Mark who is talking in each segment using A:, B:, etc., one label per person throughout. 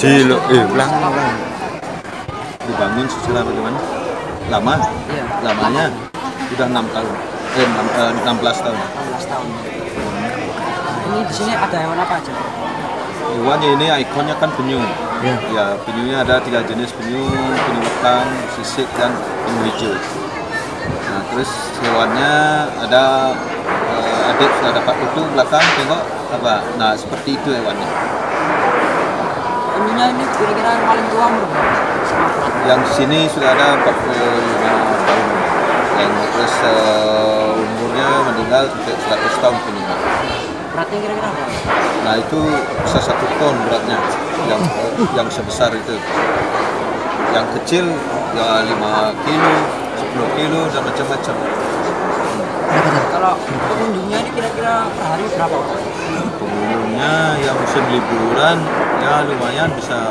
A: Silo, ulang. Dibangun setelah bagaimana? Lama?
B: Iya.
A: Lamanya sudah 6 tahun. 16 tahun.
B: 16 tahun. Ini di sini ada hewan apa aja?
A: Hewan ini ikonnya kan penyu.
B: Iya.
A: Ya, penyunya ada 3 jenis penyu, penyu lekang, sisik dan penyu hijau. Nah, terus hewannya ada adik sudah dapat itu belakang tengok apa? Nah, seperti itu hewannya.
B: Penyunya ini kira-kira yang paling tua umur berapa?
A: Yang sini sudah ada 45 tahun. Yang terus umurnya meninggal sampai 100 tahun penyunya.
B: Beratnya kira-kira berapa?
A: Nah, itu bisa 1 ton beratnya. Yang sebesar itu. Yang kecil ya 5 kilo, 10 kilo dan macam-macam.
B: Kalau pengunjungnya ini kira-kira per hari berapa orang?
A: Pengunjungnya yang musim liburan ya lumayan bisa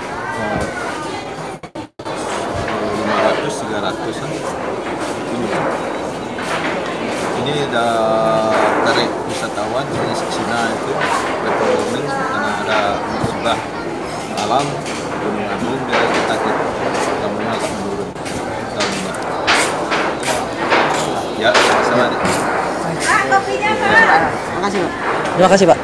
A: 500-300an. Ini ada tarik wisatawan jenis Cina itu ekonomi karena ada musibah alam Gunung Agung dia kita tamunya agak menurun tahun ini. Ya, sama-sama.
B: Terima kasih, Pak.